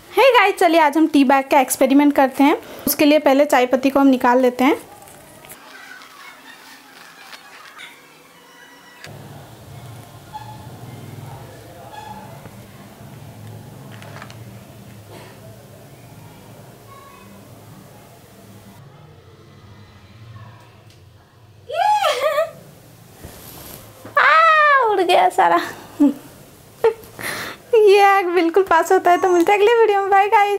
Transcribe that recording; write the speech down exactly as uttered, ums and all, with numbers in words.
Hey guys, चलिए आज हम टी बैग का एक्सपेरिमेंट करते हैं। उसके लिए पहले चाय पत्ती को हम निकाल लेते हैं। आ, उड़ गया सारा। ये आग बिल्कुल पास होता है। तो मिलते हैं अगले वीडियो में। Bye guys.